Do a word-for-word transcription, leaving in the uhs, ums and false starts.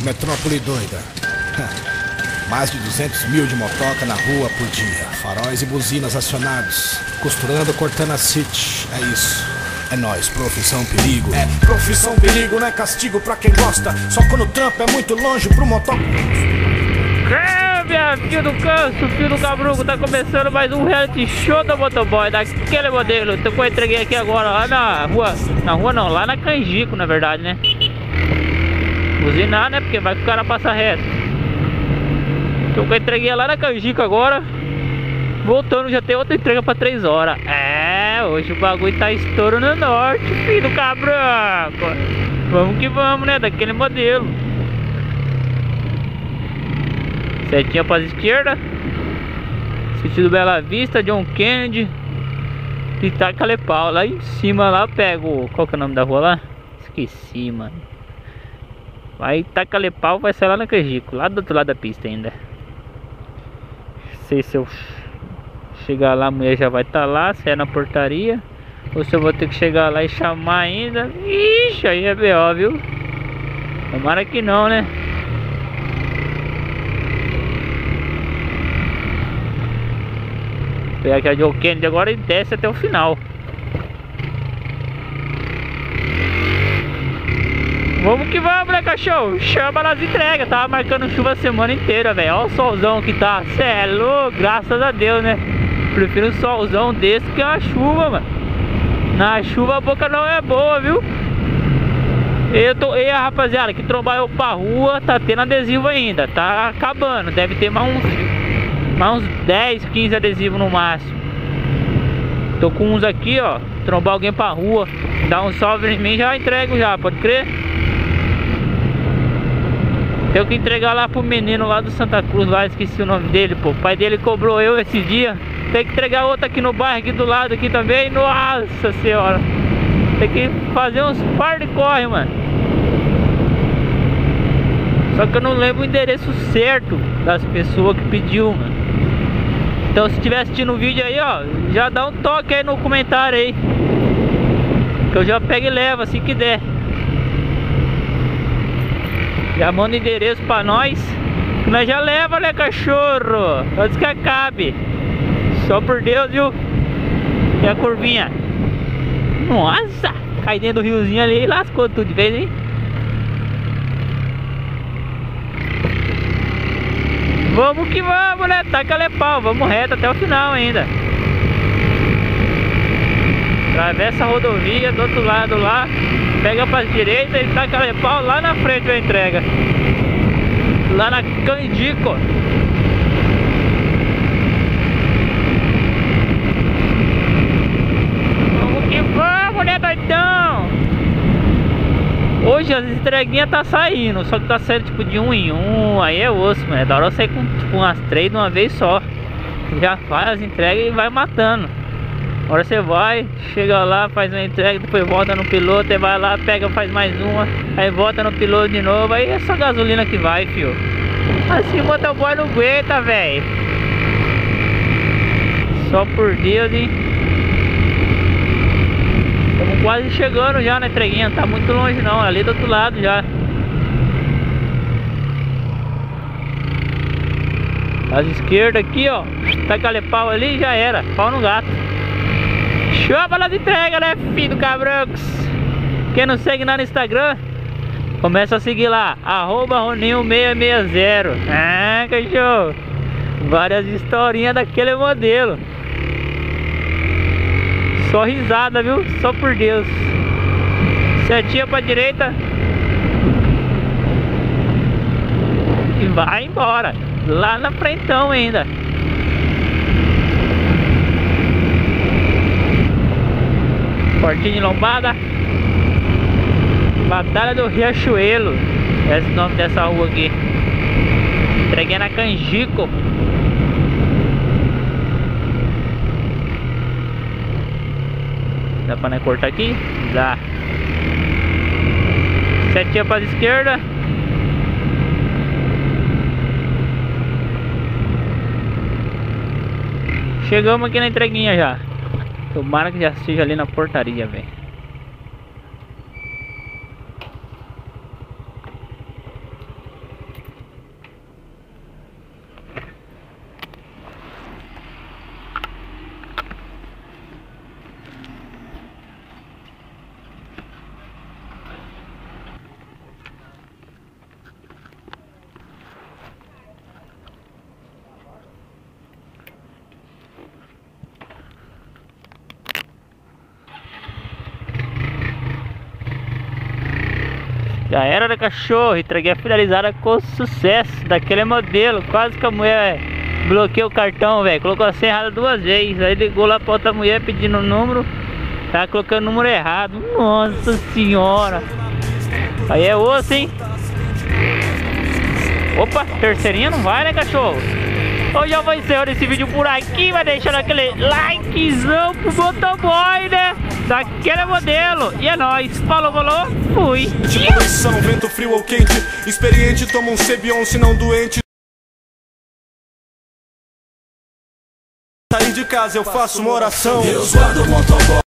Metrópole doida. Mais de duzentos mil de motoca na rua por dia. Faróis e buzinas acionados. Costurando, cortando a city. É isso. É nóis, profissão perigo. É profissão perigo, não é castigo pra quem gosta. Só quando o trampo é muito longe pro motoca. É, minha filha do canso, filho do cabruco, tá começando mais um reality show do motoboy, daquele modelo. Então eu entreguei aqui agora lá na rua. Na rua não, lá na Canjico, na verdade, né? Buzinar, né? Porque vai que o cara passa reto. Então eu entreguei lá na Canjico agora. Voltando, já tem outra entrega pra três horas. É, hoje o bagulho tá estouro no norte, filho do cabranco. Vamos que vamos, né? Daquele modelo. Setinha pra esquerda. Sentido Bela Vista, John Kennedy. Itacalepau. Lá em cima, lá eu pego. Qual que é o nome da rua lá? Esqueci, mano. Vai Itacalepau, vai sair lá na Canjico. Lá do outro lado da pista ainda. Não sei se eu chegar lá, a mulher já vai estar tá lá, se é na portaria, ou se eu vou ter que chegar lá e chamar ainda. Ixi, aí é B O, viu? Tomara que não, né? Vou pegar aqui a Joe Kennedy agora e desce até o final. Vamos que vamos, né, cachorro? Chama nas entregas. Tava marcando chuva a semana inteira, velho. Olha o solzão que tá. Cê é louco, graças a Deus, né? Prefiro um solzão desse que uma chuva, mano. Na chuva a boca não é boa, viu? Eu tô... E a rapaziada que trombar eu pra rua, tá tendo adesivo ainda. Tá acabando. Deve ter mais uns, mais uns dez, quinze adesivos no máximo. Tô com uns aqui, ó. Trombar alguém pra rua, dá um salve em mim, já entrego já, pode crer? Tenho que entregar lá pro menino lá do Santa Cruz, lá, esqueci o nome dele, pô. O pai dele cobrou eu esse dia. Tem que entregar outra aqui no bairro, aqui do lado aqui também. Nossa senhora. Tem que fazer uns par de corre, mano. Só que eu não lembro o endereço certo das pessoas que pediu, mano. Então se estiver assistindo o vídeo aí, ó, já dá um toque aí no comentário aí, que eu já pego e levo assim que der. Já manda o endereço pra nós, que nós já leva, né, cachorro? Antes que acabe. Só por Deus, viu? E a curvinha. Nossa! Cai dentro do riozinho ali e lascou tudo de vez, hein? Vamos que vamos, né? Itacalepau, vamos reto até o final ainda. Atravessa a rodovia do outro lado lá, pega pra direita e Itacalepau lá na frente a entrega. Lá na Canjico. Vamos que vamos, né, doidão? Hoje as entreguinhas tá saindo, só que tá saindo tipo de um em um, aí é osso, mano. É da hora eu sair com tipo umas três de uma vez só. Você já faz as entregas e vai matando. Agora você vai, chega lá, faz uma entrega, depois volta no piloto, e vai lá, pega, faz mais uma, aí volta no piloto de novo, aí é só gasolina que vai, fio. Assim o motoboy não aguenta, velho. Só por Deus, hein? Estamos quase chegando já na entreguinha, não tá muito longe não, ali do outro lado já. As esquerdas aqui, ó, Itacalepau ali, já era, pau no gato. Chama nas entregas, né, filho do cabrancos? Quem não segue lá no Instagram, começa a seguir lá, arroba Roninho seiscentos e sessenta. Ah, cachorro, várias historinhas daquele modelo. Só risada, viu? Só por Deus. Setinha pra direita e vai embora. Lá na frentão ainda. Portinho de lombada. Batalha do Riachuelo. Esse é o nome dessa rua aqui. Entreguei na Canjico. Dá pra né, cortar aqui? Dá. Setinha pra esquerda. Chegamos aqui na entreguinha já. Tomara que já esteja ali na portaria, velho. Já era, né, cachorro? Entreguei finalizada com sucesso. Daquele modelo. Quase que a mulher bloqueou o cartão, velho. Colocou a senha errada duas vezes. Aí ligou lá pra outra mulher pedindo o número. Tá colocando o número errado. Nossa senhora. Aí é osso, hein? Opa, terceirinha não vai, né, cachorro? Hoje eu vou encerrar esse vídeo por aqui. Vai deixando aquele likezão pro motoboy, né? Daquele modelo. E é nóis. Falou, falou. Fui. Poluição, vento frio ou quente. Experiente, toma um Cebion, se não doente. Sair de casa eu faço uma oração. Deus guarda o motoboy.